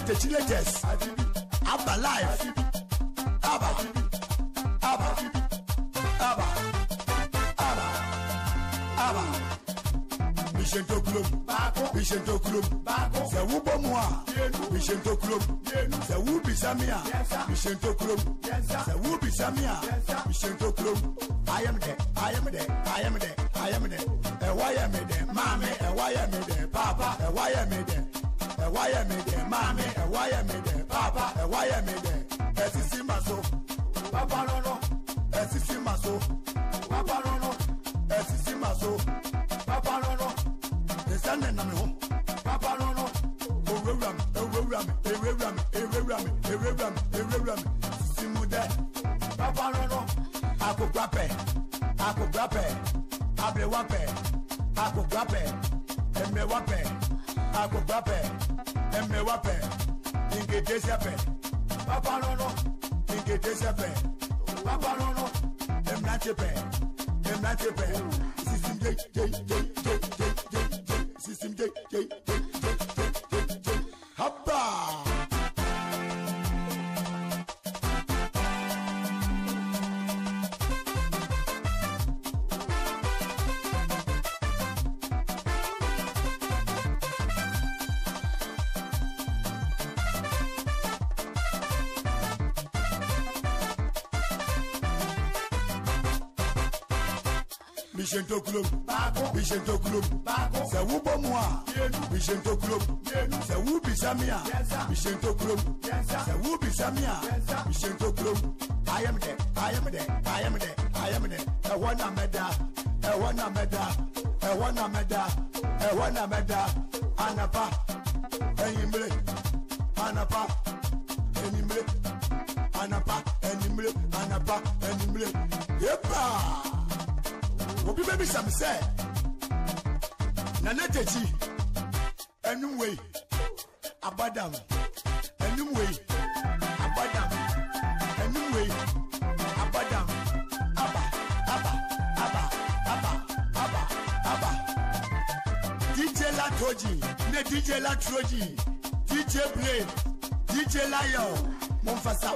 Techiletes, Abba Life, Abba, Abba, Abba, Abba, Abba, Mission to Club, Mission to Club, the Wubomwa, Mission to Club, the Wubi Samia, Mission to Club, the Wubi Samia, Mission to Club. I am there, I am there, I am there, I am there. And why am I there, Mommy? And why am I there, Papa? And why am I there? And why am I there, Mommy? And why am I there, Papa? And why am I there? As you see my soul, Papa no no. As you see my soul, Papa no no. As you see my soul, Papa no no. The sun and I'm home, Papa no no. Oh ram, Simude, Papa no no. Ako grape, Abre wape, Ako grape, Emme wape, Ako grape, Emme wape, Inge desape, Papa no no, Inge desape, Papa no no, Emnatepe, System J, System J, Hoppa! Mission to Club, Mission to Club, c'est où pour moi? Mission to Club, c'est où Bisamia? Mission to Club, c'est où Bisamia? Mission to Club. I am there, I am there, I am there, I am there. I wanna meda, I wanna meda, I wanna meda, I wanna meda. Anapa, Enimble, Anapa, Enimble, Anapa, Enimble, Anapa, Enimble. Yepa! Obi baby some say Nana Techi anyway Abadam anyway Abadam anyway Abadam Abba DJ Latoji ne DJ Latroji DJ Play DJ Lion Monfasao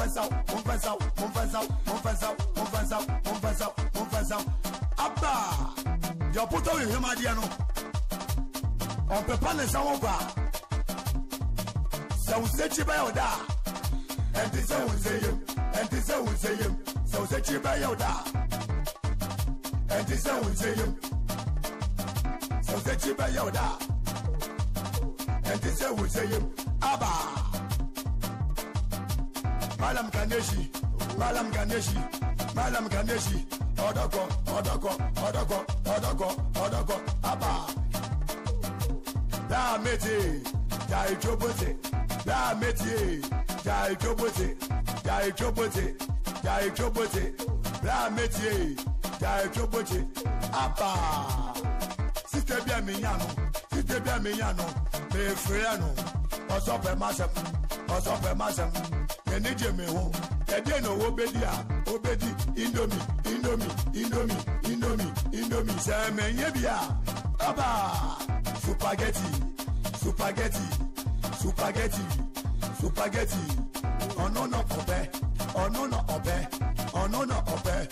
Abba, your put on him, Adiano. On peut pas les envoyer. Ça vous est by Oda. And this is him. And this is him. So c'est by Oda. And this is him. So c'est by Oda. And this is him. Abba. Malam Ganeshi. Odoko, Abba. Da métier, Jai Chobote, Da métier, Jai Chobote, Abba. Si t'es bien mignano, mes frères, on s'en fait massam, Yeni Jeme ho, Yedeno Obedi, Indomie, Seme Yebia, Abba, Spaghetti, oh no obey.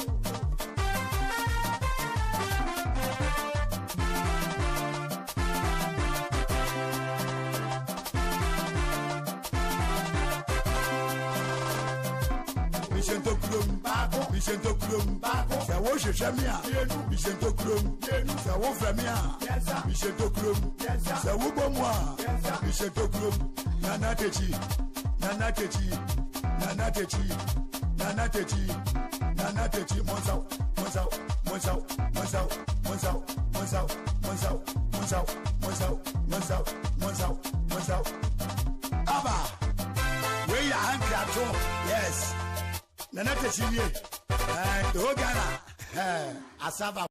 Mission to Club, c'est où je j'aime bien. Mission to Club, c'est où j'aime bien. Mission to Club, c'est où pour moi. Mission to Club, Nana Techi, Monsao. Abba, where your hand clap to? Yes. Nana Techi, Ghana, Asava.